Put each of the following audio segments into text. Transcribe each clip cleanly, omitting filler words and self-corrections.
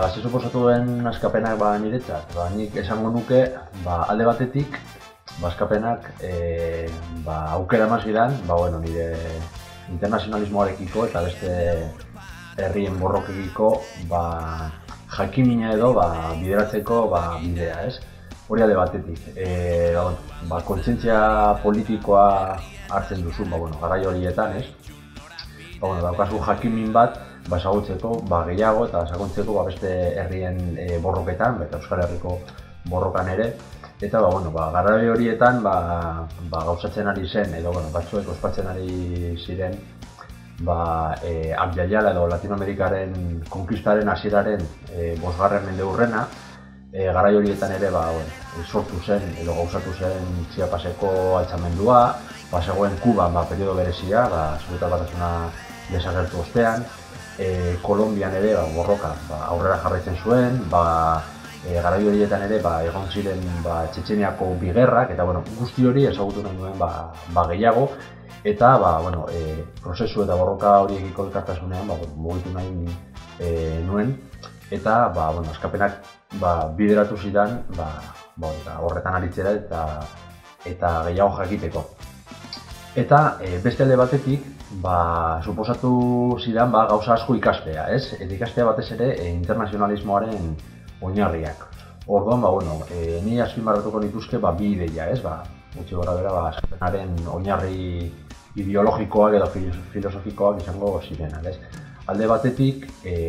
ze suposatu den askapenak niretzat? Nik esango nuke, alde batetik, askapenak aukera eman zidan, nire internazionalismoarekiko eta beste herrien borrokekiko jakimina edo bideratzeko bidea, ez? Hori alde batetik. Kontzientzia politikoa hartzen duzu, garai horietan, ez? Daukazu jakimin bat, ezagutzeko gehiago eta sakontzeko beste herrien borroketan, eta Euskal Herriko borrokan ere. Eta garai horietan gauzatzen ari zen, edo batzuek ospatzen ari ziren Abjayala edo Latinoamerikaren konkistaren hasieraren 5. mendeurrena. Garai horietan ere sortu zen edo gauzatu zen Chiapaseko altxamendua, zegoen Kuban periodo berezia, Sobietar Batasuna desagertu ostean. Kolonbian ere borroka aurrera jarraitzen zuen, garai horietan ere egon ziren Txetxeniako bi gerrak, eta guzti hori ezagutu nahi nuen gehiago, eta prozesu eta borroka horiekiko elkartasunean mugitu nahi nuen, eta askapenak bideratu zidan horretan aritzera eta gehiago jakiteko. Eta beste alde batetik, suposatu zidan gauza asko ikastea, ez? Eta ikastea batez ere internazionalismoaren oinarriak. Orduan, ni azpimarratuko nituzke bi ideia, ez? Gutxi gora bera, askapenaren oinarri ideologikoak edo filosofikoak izango zirenak, ez? Alde batetik,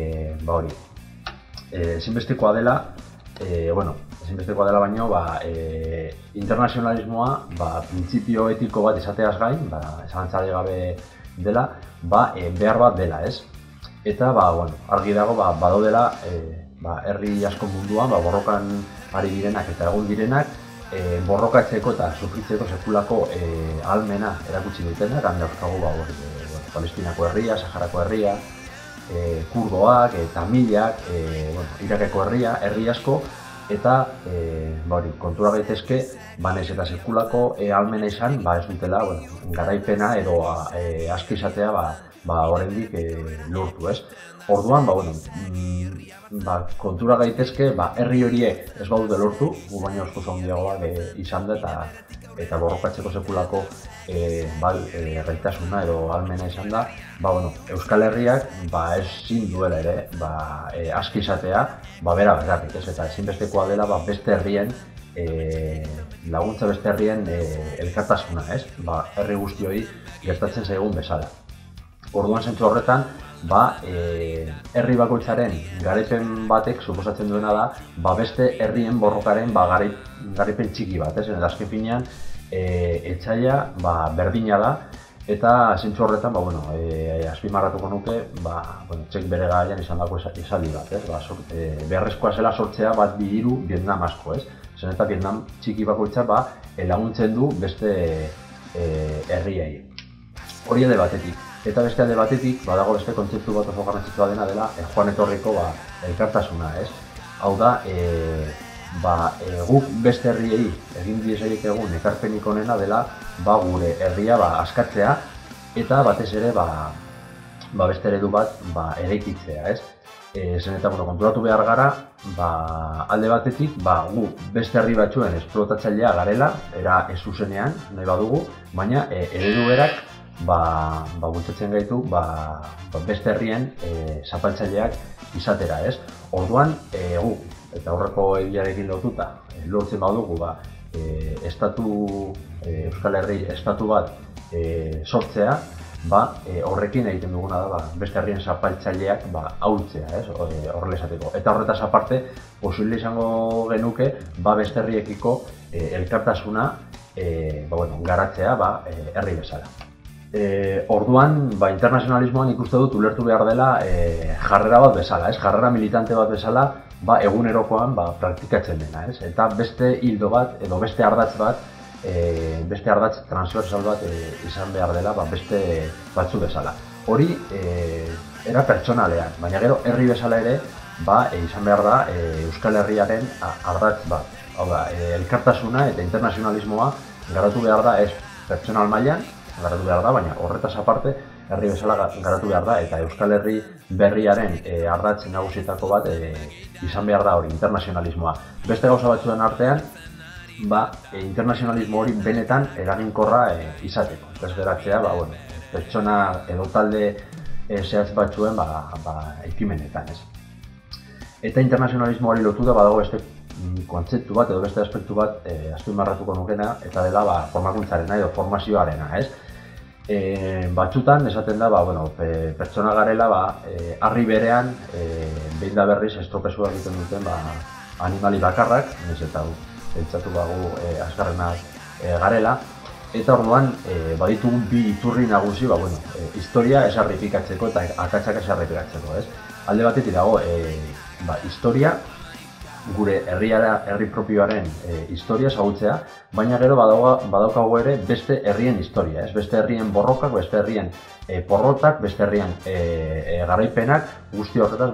ezinbestekoa dela, baino, internazionalismoa printzipio etiko bat izateaz gain, zalantzari gabe dela, behar bat dela, ez? Eta, argi dago, badaudela herri asko munduan, borrokan ari direnak eta egun direnak, borrokatzeko eta sufritzeko sekulako ahalmena erakutsi dutenak, han dauzkagu Palestinako herria, Saharako herria, kurdoak, tamilak, Irakeko herria, herri asko, eta kontura gaitezke, nahiz eta sekulako ahalmena izan, ez dutela garaipena edo aski izatea oraindik lortu, ez? Orduan, kontura gaitezke, herri horiek ez badute lortu, gu baino asko handiagoak izan da eta borrokatzeko sekulako gaitasuna edo ahalmena izan da, Euskal Herriak ezin duela ere aski izatea, bera bakarrik, ez? Eta ezinbestekoa dela beste herrien laguntza beste herrien elkartasuna, ez? Herri guzti hori gertatzen zaigun bezala. Orduan zentzu horretan, herri bakoitzaren garaipen batek suposatzen duena da beste herrien borrokaren garaipen txiki bat, ez? Eta azken finean, etxaila berdina da, eta zentzu horretan, azpimarratuko nuke, txek bere garaian izan dako esaldi bat, ez? Beharrezkoa zela sortzea bat bihiru Vietnam asko, ez? Zen eta Vietnam txiki bakoitza laguntzen du beste herriei. Hori alde batetik. Eta beste alde batetik, badago beste kontzeptu bat oso garrantzitsua dena dela joan etorriko elkartasuna, ez? Hau da, guk beste herriei egin diezaiek egun ekarpenik onena dela gure herria askatzea eta batez ere beste eredu bat eraikitzea, ez? Zen eta konturatu behar gara, alde batetik gu beste herri batzuen esplotatzailea garela, era ez zuzenean nahi badugu, baina eredu berak bultzatzen gaitu beste herrien zapaltzaileak izatera, ez? Orduan, gu, eta horreko egiarekin lotuta, lortzen badugu Euskal Herri estatu bat sortzea, horrekin egiten duguna da beste herrien zapaltzaileak ahultzea, ez? Horrela esateko. Eta horretaz aparte, posible izango genuke beste herriekiko elkartasuna garatzea herri bezala. Orduan, internazionalismoan ikuste dut ulertu behar dela jarrera bat bezala, ez? Jarrera militante bat bezala egunerokoan praktikatzen dena, ez? Eta beste hildo bat edo beste ardatz bat, beste ardatz transversal bat izan behar dela beste batzu bezala. Hori era pertsonalean, baina gero herri bezala ere izan behar da Euskal Herriaren ardatz bat. Hau da, elkartasuna eta internazionalismoa garatu behar da ez pertsonal mailan, garatu behar da, baina horretaz aparte herri bezala garatu behar da, eta Euskal Herri berriaren ardatz nagusietako bat izan behar da hori, internazionalismoa. Beste gauza batzuen artean, internazionalismo hori benetan eraginkorra izateko. Ez geratzea, pertsona edo talde zehatz batzuen ekimenetan, ez. Eta internazionalismo hori lotuta badago beste kontzeptu bat edo beste aspektu bat azpimarratuko nukena, eta dela formakuntzarena edo formazioarena, ez. Batzutan esaten da, pertsona garela harri berean behin da berriz estropezua egiten duten animali bakarrak, ez eta pentsatu bagu azkarrenak garela, eta orduan baditugun bi iturri nagusi, historia ez errepikatzeko eta akatsak ez errepikatzeko, ez? Alde batetik dago historia, gure herri propioaren historia ezagutzea, baina gero badaukagu ere beste herrien historia, ez? Beste herrien borrokak, beste herrien porrotak, beste herrien garaipenak, guzti horretaz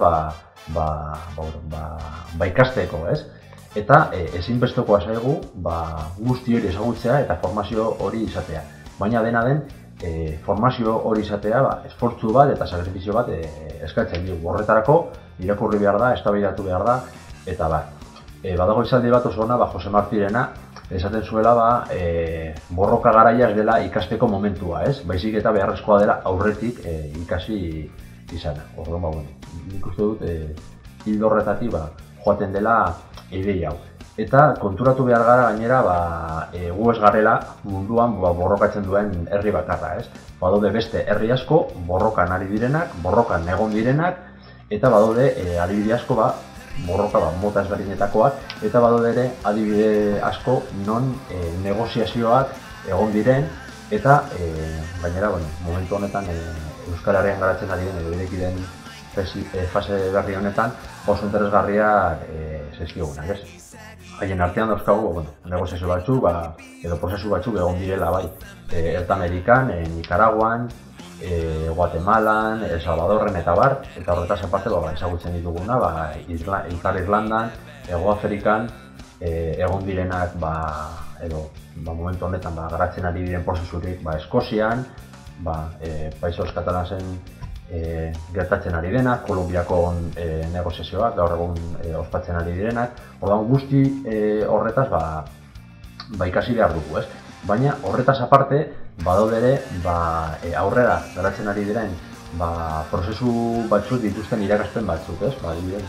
ikasteko, ez? Eta ezinbestekoa zaigu guzti hori ezagutzea eta formazio hori izatea. Baina dena den, formazio hori izatea esfortzu bat eta sakrifizio bat eskatzen dugu. Horretarako irakurri behar da, eztabaidatu behar da, eta badago esaldi bat oso ona Jose Martirena, esaten zuela borroka garaia ez dela ikasteko momentua, ez? Baizik eta beharrezkoa dela aurretik ikasi izana. Orduan, nik uste dut hildo horretatik joaten dela ideia hau. Eta konturatu behar gara gainera gu ez garela munduan borrokatzen duen herri bakarra, ez? Badaude beste herri asko borrokan ari direnak, borrokan egon direnak, eta badaude adibide asko borroka mota ezberdinetakoak, eta badaude ere adibide asko non negoziazioak egon diren, eta gainera, momentu honetan Euskal Herrian garatzen ari den edo ireki den fase berri honetan oso interesgarriak zaizkigunak, ez? Haien artean dauzkagu negoziazio batzuk edo prozesu batzuk egon direla Erta Amerikan, Nicaraguan, Guatemalan, El Salvadorren eta bar, eta horretaz aparte ezagutzen dituguna, Ipar Irlandan, Hego Afrikan egon direnak edo momentu honetan garatzen ari diren prozesurik Eskozian, Països Catalansen gertatzen ari denak, Kolumbiako negoziazioak, gaur egun ospatzen ari direnak. Orduan guzti horretaz ikasi behar dugu, ez? Baina horretaz aparte, badaude ere aurrera garatzen ari diren prozesu batzuk dituzten irakaspen batzuk, ez? Adibidez,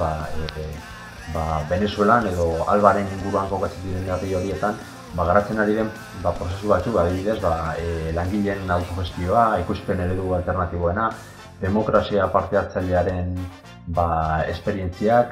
Venezuelan edo Albaren inguruan kokatzen diren herri horietan garatzen ari den prozesu batzuk, adibidez, langileen autogestioa, ikuspen eredu alternatiboena, demokrazia parte hartzailearen esperientziak,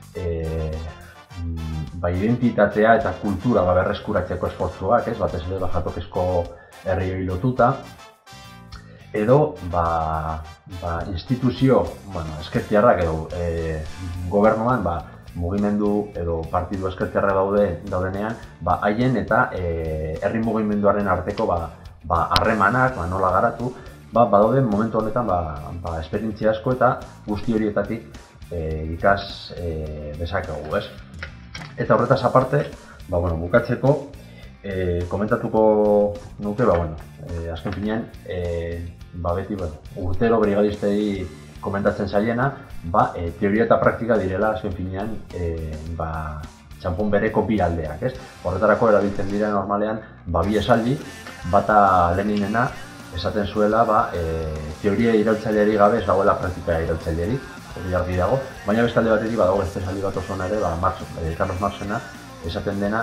identitatea eta kultura berreskuratzeko esfortzuak, ez? Batez ere jatokizko herriei lotuta, edo instituzio ezkertiarrak edo gobernuan mugimendu edo partidu ezkertiarra daudenean, haien eta herri mugimenduaren arteko harremanak nola garatu, badaude momentu honetan esperientzia asko eta guzti horietatik ikas dezakegu, ez? Eta horretaz aparte, bukatzeko, komentatuko nuke, azken finean, beti urtero brigadistei komentatzen zaiena, teoria eta praktika direla azken finean txanpon bereko bi aldeak, ez? Horretarako erabiltzen dira normalean bi esaldi, bata Leninena esaten zuela teoria iraultzaileari gabe ez dagoela praktika iraultzaileari, hori argi dago, baina beste alde batetik badago beste esaldi bat oso ere, Carlos Marxena esaten dena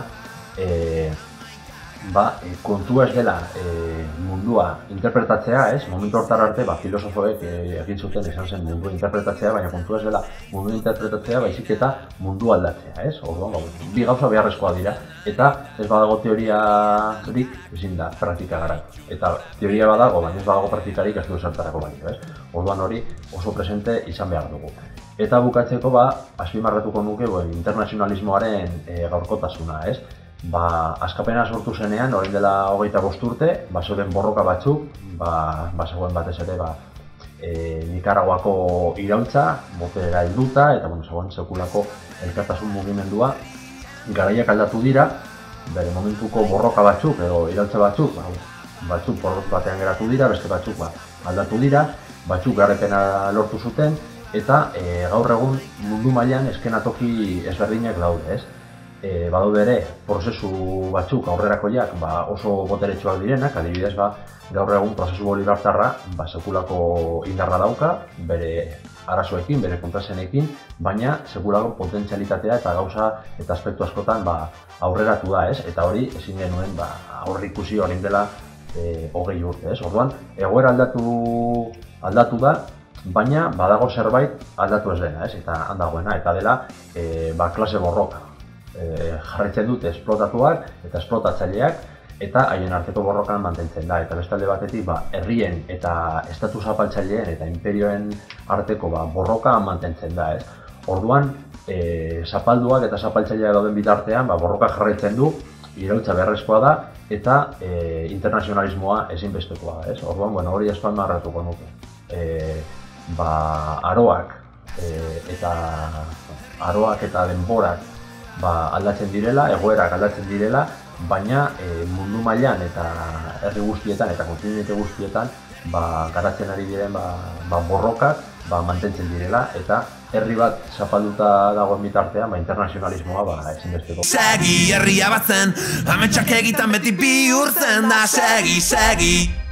kontua ez dela mundua interpretatzea, ez? Momentu hortara arte filosofoek egin zuten izan zen mundua interpretatzea, baina kontua ez dela mundua interpretatzea, baizik eta mundua aldatzea, ez? Orduan, bi gauza beharrezkoa dira, eta ez badago teoriarik ezin da praktika garatu. Eta teoria badago, baina ez badago praktikarik ez du zertarako balio, ez? Orduan hori oso presente izan behar dugu. Eta bukatzeko azpimarratuko nuke internazionalismoaren gaurkotasuna, ez? Askapena sortu zenean, orain dela 25 urte, zeuden borroka batzuk, zegoen batez ere Nikaraguako iraultza, botera helduta, eta zegoen sekulako elkartasun mugimendua, garaiak aldatu dira, bere momentuko borroka batzuk edo iraultza batzuk porrot batean geratu dira, beste batzuk aldatu dira, batzuk garaipena lortu zuten, eta gaur egun mundu mailan eskenatoki ezberdinak daude, ez? Badaude ere, prozesu batzuk aurrerakoiak oso boteretsuak direnak, adibidez, gaur egun prozesu bolibartarra sekulako indarra dauka, bere arazoekin, bere kontrasenekin, baina sekulako potentzialitatea eta gauza eta aspektu askotan aurreratu da, ez? Eta hori ezin genuen aurreikusi orain dela 20 urte, ez? Orduan, egoera aldatu da, baina badago zerbait aldatu ez dena, ez? Eta handagoena, eta dela klase borroka. Jarraitzen dute esplotatuak eta esplotatzaileak eta haien arteko borrokan mantentzen da. Eta bestalde batetik herrien eta estatu zapaltzaileen eta imperioen arteko borroka mantentzen da, ez? Orduan, zapalduak eta zapaltzaileak dauden bitartean borroka jarraitzen du, iraultza beharrezkoa da eta internazionalismoa ezinbestekoa da, ez? Orduan, hori azpimarratuko nuke. Aroak eta denborak aldatzen direla, egoerak aldatzen direla, baina mundu mailan eta herri guztietan eta kontinente guztietan garatzen ari diren borrokak mantentzen direla eta herri bat zapalduta dagoen bitartean internazionalismoa ezinbesteko. Segi herria batzen, ametsak egitan beti bihurtzen da, segi